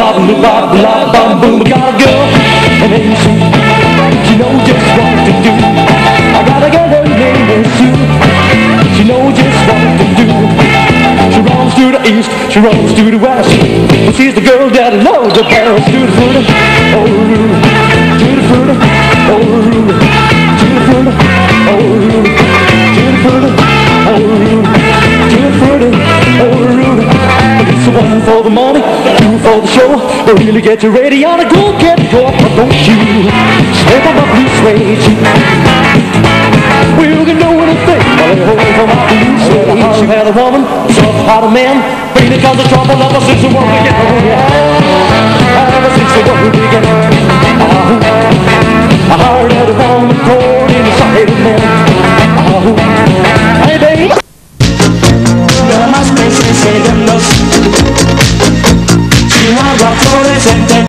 bop, bop, bop, bop, boom. I got a girl, and then she knows just what to do. I got a girl, her name is Sue. She knows just what to do. She runs to the east, she runs to the west. She's the girl that loves the best. To the fruit, oh, to the fruit, oh, to the fruit, oh, to the fruit, oh, to the fruit, oh. It's the one for the money, two for the show. Really get you ready on a go, get go. Don't you step on my blue suede shoe. Well, you can do anything, but I hold for my blue suede shoe. Had a woman, soft hearted man, bring the cause of trouble ever since the world began. Ever since the world began. I heard that a woman poured in the side of man. Hey baby, nada más pensé en dos. Si no hago fluorescente